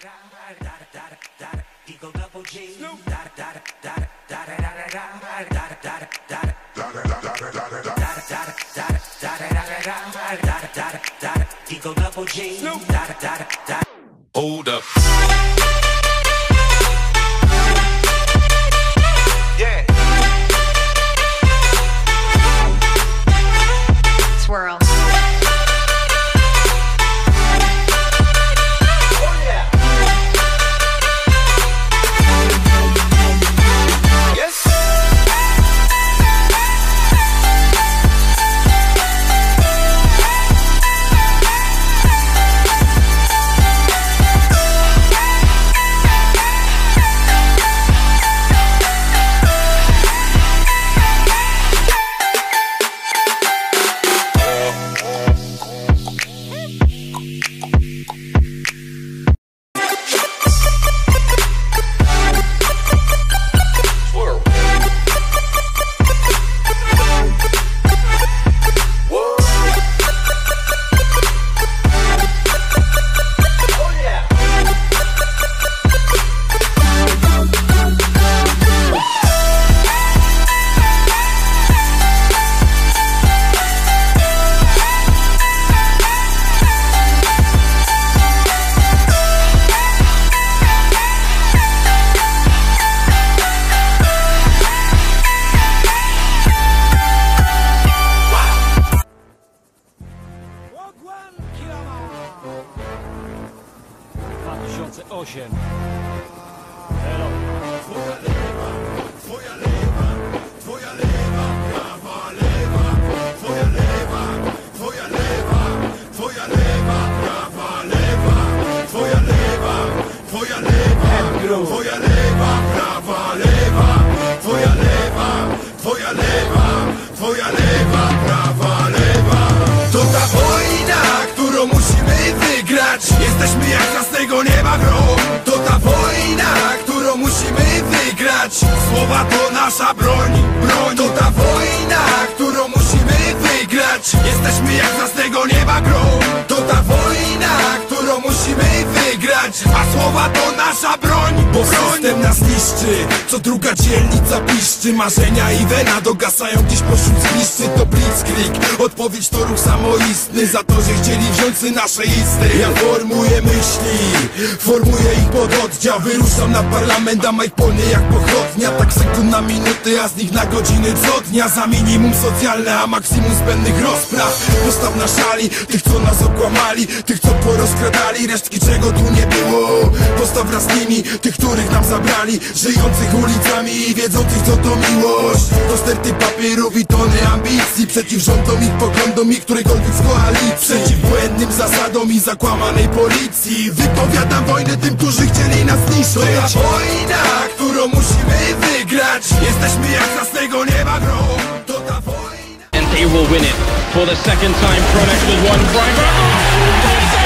Eagle double G. Eagle double G. Hold up. Yeah. Swirl. Hello. Twoja lewa, prawa lewa, twoja lewa, twoja lewa, twoja lewa, prawa lewa, twoja lewa, twoja lewa, twoja lewa, prawa lewa, twoja lewa, twoja lewa, twoja lewa, prawa lewa. To ta wojna, którą musimy wygrać. Jesteśmy jak z jasnego nieba grom. To ta wojna, którą musimy wygrać. Słowa to nasza broń, broń. To ta wojna, którą musimy wygrać. Jesteśmy jak z jasnego nieba grom. To ta wojna, którą musimy wygrać. A słowa to nasza broń, bo system nas niszczy. Co druga dzielnica piszczy. Marzenia i wena dogasają gdzieś pośród zgliszczy. To blitzkrieg, odpowiedź to ruch samoistny. Za to, że chcieli wziąć nasze isty. Ja formuję myśli, formuję ich pod oddział. Wyruszam na parlament, a Mike polny jak pochodnia. Tak sekund na minuty, a z nich na godziny co dnia. Za minimum socjalne, a maksimum zbędnych rozpraw. Postaw na szali tych, co nas okłamali, tych, co porozkradali resztki, czego tu nie było. Postaw wraz z nimi tych, których nam zabrali, żyjących ulicami i wiedzących, co to miłość. To sterty papierów i tony ambicji. Przeciw rządom i poglądom i którejkolwiek z koalicji. Przeciw błędnym zasadom i zakłamanej policji. Wypowiadam wojnę tym, którzy chcieli nas zniszczyć. To ta wojna, którą musimy wygrać. Jesteśmy jak z jasnego nieba grom. To ta wojna. And they will win it for the second time. Pronex with one driver.